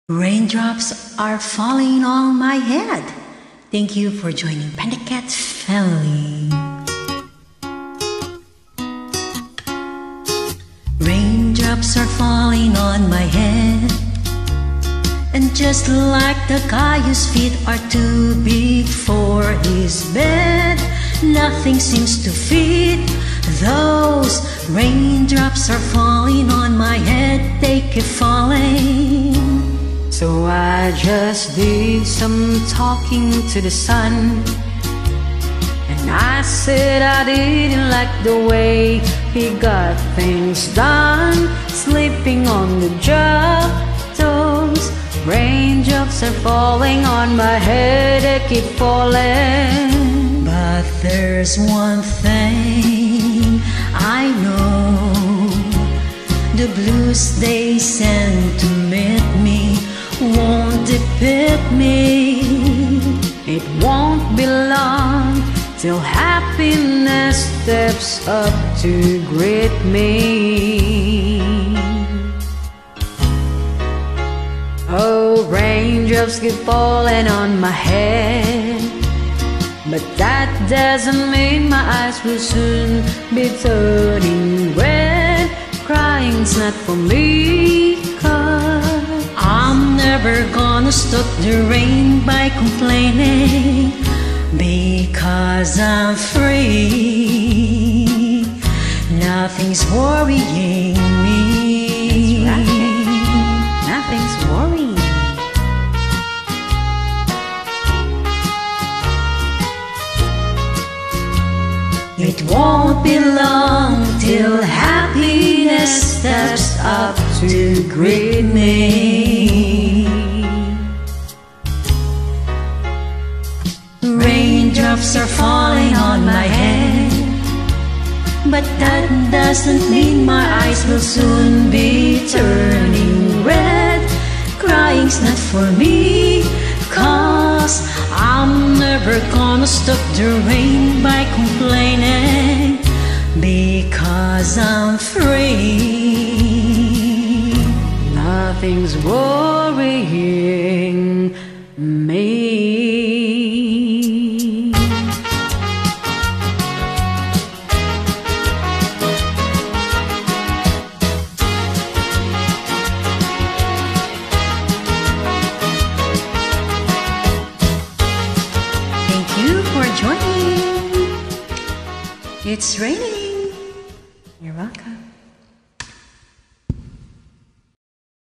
Raindrops are falling on my head. Thank you for joining Panda Cat family. Raindrops are falling on my head, and just like the guy whose feet are too big for his bed, nothing seems to fit. Those raindrops are falling on my head, they keep falling. So I just did some talking to the sun, and I said I didn't like the way he got things done, sleeping on the job. Those raindrops are falling on my head, they keep falling. But there's one thing I know, the blues they send to meet me won't defeat me. It won't be long till happiness steps up to greet me. Oh, raindrops keep falling on my head, but that doesn't mean my eyes will soon be turning red. Crying's not for me, 'cause I'm never gonna stop the rain by complaining, because I'm free. Nothing's worrying me. That's right. Nothing's worrying. It won't be long till happiness steps up to greet me. Raindrops are falling on my head, but that doesn't mean my eyes will soon be turning red. Crying's not for me, 'cause I'm never gonna stop the rain by complaining, because I'm free. Nothing's worrying me. Thank you for joining. It's raining.